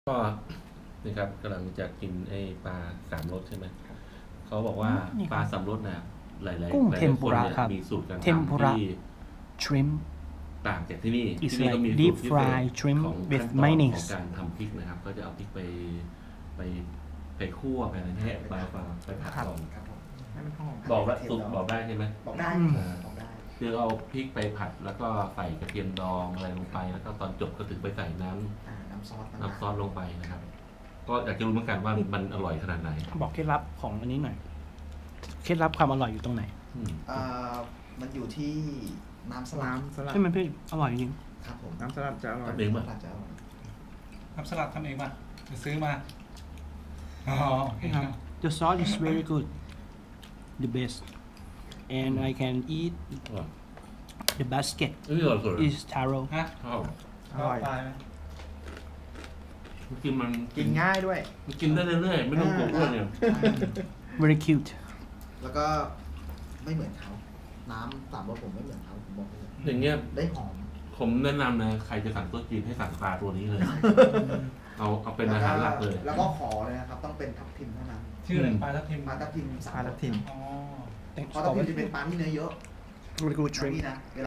ก็นี่ครับกำลังจะกินไอ้ปลาสามรสใช่ไหมเขาบอกว่าปลาสามรสนะหลายๆกุ้งหลายเทมปุคนระเนี่ยครับมีสูตรการเทมปุทำระที่ shrimp ต่างจากที่นี่ It's ที่นี่ like ก็มี deep สูตรพิเศษ fried shrimp ของ with ขั้นตอน mayonnaise ของการทำพริกนะครับก็จะเอาพริกไปไปคั่วไปอะไรให้ปลาไปผัดก่อนครับผมให้มันหอมบอกว่าสูตรบอกได้ใช่ไหมบอกได้อืมบอกได้คือเอาพริกไปผัดแล้วก็ใส่กระเทียมดองอะไรลงไป แล้วก็ตอนจบก็ถึงไปใส่น้ำน้ำซอสน้ำซอสลงไปนะครับ ก็อยากจะรู้เหมือนกันว่ามันอร่อยขนาดไหนบอกเคล็ดลับของอันนี้หน่อยเคล็ดลับความอร่อยอยู่ตรงไหนอืมมันอยู่ที่น้ำสลัดน้ำสลัดใช่ไหมพี่อร่อยจริงครับผมน้ำสลัดจะอร่อยทำเองป่ะสลัดจะอร่อยน้ำสลัดทำเองป่ะจะซื้อมาอ๋อโอเคครับ The sauce is very good the best and I can eat อร่อย the basket เอ้ยอร่อยสุดเลย is taro ฮะชอบอร่อยปลาไหมกินมันกินง่ายด้วยมันกินได้เรื่อยๆไม่ต้องกลัวอ้วนเนี่ย very cute แล้วก็ไม่เหมือนเขาน้ำสามรสผมไม่เหมือนเขาผมบอกเลยอย่างเงี้ยได้หอมผมแนะนำนะใครจะสั่งโต๊ะจีนให้สั่งปลาตัวนี้เลย เอาเป็นอาหารหลักเลยแล้วก็ขอเลยนะครับต้องเป็นทับทิมเท่านั้นชื่ออะไรปลาทับทิมปลาทับทิมสามปลาทับทิมอ๋อเพราะทับทิมจะเป็นปลาที่เนื้อเยอะ very good นะ shrimp พี่นะเว